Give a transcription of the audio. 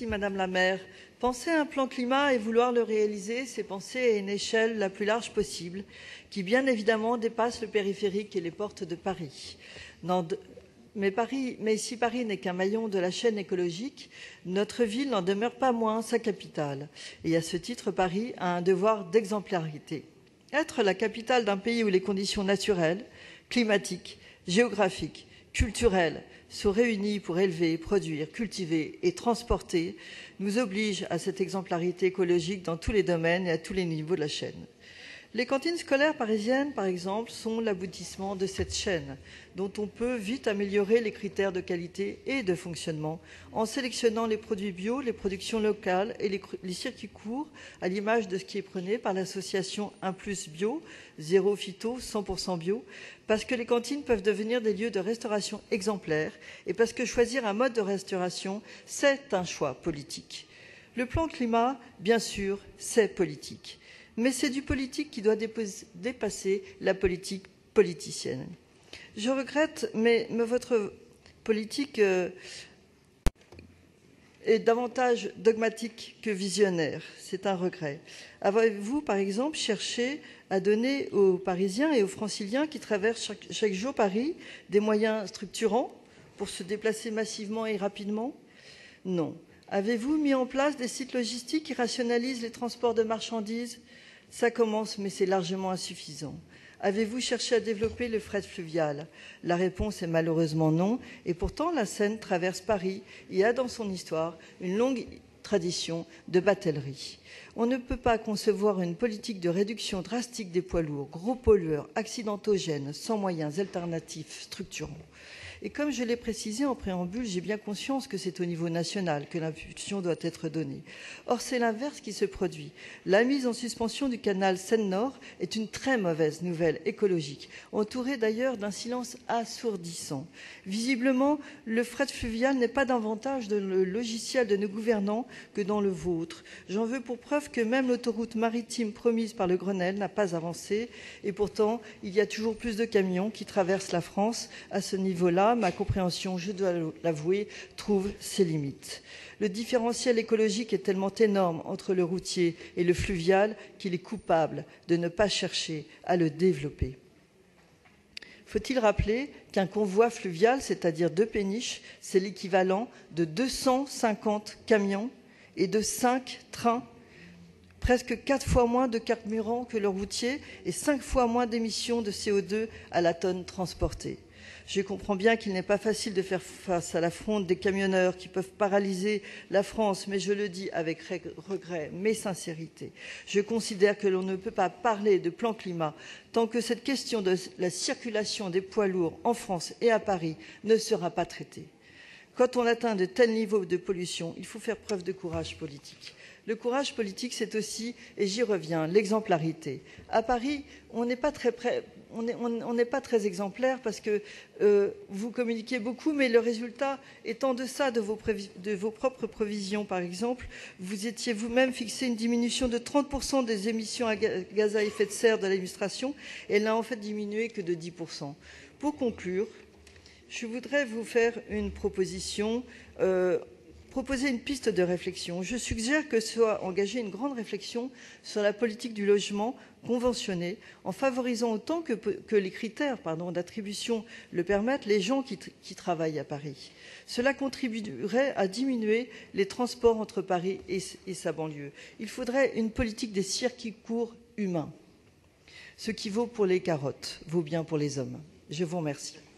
Merci Madame la maire. Penser à un plan climat et vouloir le réaliser, c'est penser à une échelle la plus large possible, qui bien évidemment dépasse le périphérique et les portes de Paris. Mais si Paris n'est qu'un maillon de la chaîne écologique, notre ville n'en demeure pas moins sa capitale. Et à ce titre, Paris a un devoir d'exemplarité. Être la capitale d'un pays où les conditions naturelles, climatiques, géographiques, culturelles sont réunies pour élever, produire, cultiver et transporter nous oblige à cette exemplarité écologique dans tous les domaines et à tous les niveaux de la chaîne. Les cantines scolaires parisiennes, par exemple, sont l'aboutissement de cette chaîne, dont on peut vite améliorer les critères de qualité et de fonctionnement en sélectionnant les produits bio, les productions locales et les circuits courts, à l'image de ce qui est prôné par l'association 1+ Bio, 0 phyto, 100% bio, parce que les cantines peuvent devenir des lieux de restauration exemplaires et parce que choisir un mode de restauration, c'est un choix politique. Le plan climat, bien sûr, c'est politique. Mais c'est du politique qui doit dépasser la politique politicienne. Je regrette, mais votre politique est davantage dogmatique que visionnaire. C'est un regret. Avez-vous, par exemple, cherché à donner aux Parisiens et aux Franciliens qui traversent chaque jour Paris des moyens structurants pour se déplacer massivement et rapidement? Non. Avez-vous mis en place des sites logistiques qui rationalisent les transports de marchandises? Ça commence, mais c'est largement insuffisant. Avez-vous cherché à développer le fret fluvial? La réponse est malheureusement non, et pourtant la Seine traverse Paris et a dans son histoire une longue tradition de batellerie. On ne peut pas concevoir une politique de réduction drastique des poids lourds, gros pollueurs, accidentogènes, sans moyens alternatifs structurants. Et comme je l'ai précisé en préambule, j'ai bien conscience que c'est au niveau national que l'impulsion doit être donnée. Or, c'est l'inverse qui se produit. La mise en suspension du canal Seine-Nord est une très mauvaise nouvelle écologique, entourée d'ailleurs d'un silence assourdissant. Visiblement, le fret fluvial n'est pas davantage dans le logiciel de nos gouvernants que dans le vôtre. J'en veux pour preuve que même l'autoroute maritime promise par le Grenelle n'a pas avancé, et pourtant, il y a toujours plus de camions qui traversent la France. À ce niveau-là, ma compréhension, je dois l'avouer, trouve ses limites. Le différentiel écologique est tellement énorme entre le routier et le fluvial qu'il est coupable de ne pas chercher à le développer. Faut-il rappeler qu'un convoi fluvial, c'est-à-dire 2 péniches, c'est l'équivalent de 250 camions et de 5 trains, presque 4 fois moins de carburant que le routier et 5 fois moins d'émissions de CO2 à la tonne transportée. Je comprends bien qu'il n'est pas facile de faire face à la fronde des camionneurs qui peuvent paralyser la France, mais je le dis avec regret, mais sincérité. Je considère que l'on ne peut pas parler de plan climat tant que cette question de la circulation des poids lourds en France et à Paris ne sera pas traitée. Quand on atteint de tels niveaux de pollution, il faut faire preuve de courage politique. Le courage politique, c'est aussi, et j'y reviens, l'exemplarité. À Paris, on n'est pas très exemplaire parce que vous communiquez beaucoup, mais le résultat est en deçà de vos propres prévisions. Par exemple, vous étiez vous-même fixé une diminution de 30% des émissions à gaz à effet de serre de l'administration, et elle n'a en fait diminué que de 10%. Pour conclure, je voudrais vous faire une proposition, proposer une piste de réflexion. Je suggère que soit engagée une grande réflexion sur la politique du logement conventionné, en favorisant autant que les critères d'attribution le permettent les gens qui travaillent à Paris. Cela contribuerait à diminuer les transports entre Paris et sa banlieue. Il faudrait une politique des circuits courts humains. Ce qui vaut pour les carottes vaut bien pour les hommes. Je vous remercie.